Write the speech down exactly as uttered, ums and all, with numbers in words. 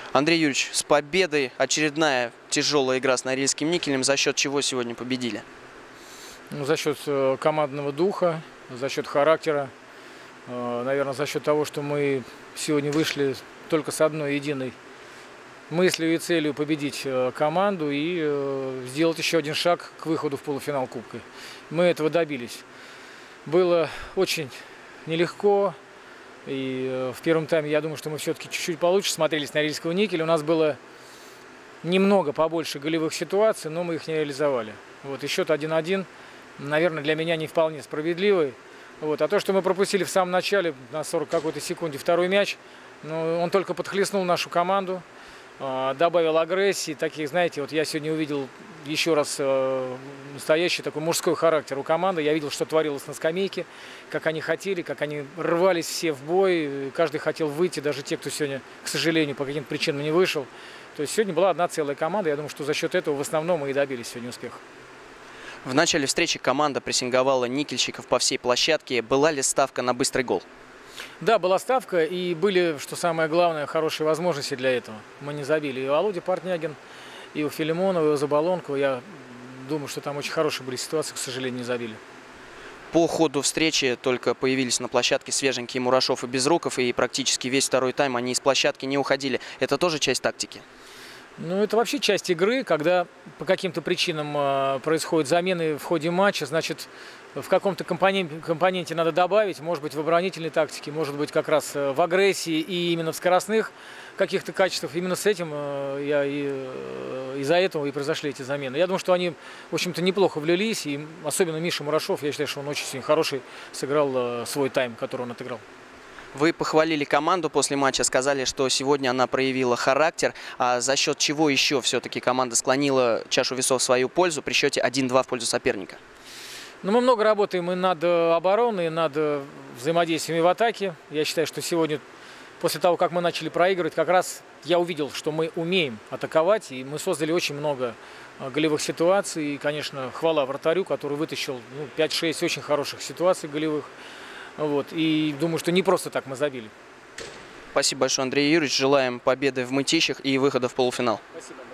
Андрей Юрьевич, с победой, очередная тяжелая игра с Норильским никелем. За счет чего сегодня победили? Ну, за счет командного духа, за счет характера, наверное, за счет того, что мы сегодня вышли только с одной единой мыслью и целью победить команду и сделать еще один шаг к выходу в полуфинал Кубка. Мы этого добились. Было очень нелегко. И в первом тайме, я думаю, что мы все-таки чуть-чуть получше смотрелись на Норильского никеля. У нас было немного побольше голевых ситуаций, но мы их не реализовали. Вот, и счет один-один, наверное, для меня не вполне справедливый. Вот. А то, что мы пропустили в самом начале, на сорок какой-то секунде, второй мяч, ну, он только подхлестнул нашу команду, добавил агрессии. Таких, знаете, вот я сегодня увидел еще раз настоящий такой мужской характер у команды. Я видел, что творилось на скамейке, как они хотели, как они рвались все в бой. Каждый хотел выйти, даже те, кто сегодня, к сожалению, по каким-то причинам не вышел. То есть сегодня была одна целая команда. Я думаю, что за счет этого в основном мы и добились сегодня успеха. В начале встречи команда прессинговала никельщиков по всей площадке. Была ли ставка на быстрый гол? Да, была ставка, и были, что самое главное, хорошие возможности для этого. Мы не забили. И Володя Портнягин, и у Филимонова, и у Заболонкова. Я думаю, что там очень хорошие были ситуации, к сожалению, не забили. По ходу встречи только появились на площадке свеженькие Мурашов и Безруков, и практически весь второй тайм они из площадки не уходили. Это тоже часть тактики? Ну, это вообще часть игры, когда по каким-то причинам происходят замены в ходе матча, значит, в каком-то компоненте, компоненте надо добавить, может быть, в оборонительной тактике, может быть, как раз в агрессии и именно в скоростных каких-то качествах. Именно с этим я и из-за этого и произошли эти замены. Я думаю, что они, в общем-то, неплохо влились, и особенно Миша Мурашов, я считаю, что он очень хороший сыграл свой тайм, который он отыграл. Вы похвалили команду после матча, сказали, что сегодня она проявила характер. А за счет чего еще все-таки команда склонила чашу весов в свою пользу при счете один-два в пользу соперника? Ну, мы много работаем и над обороной, и над взаимодействиями в атаке. Я считаю, что сегодня, после того, как мы начали проигрывать, как раз я увидел, что мы умеем атаковать, и мы создали очень много голевых ситуаций. И, конечно, хвала вратарю, который вытащил ну, пять-шесть очень хороших ситуаций голевых. Вот. И думаю, что не просто так мы забили. Спасибо большое, Андрей Юрьевич. Желаем победы в Мытищах и выхода в полуфинал. Спасибо.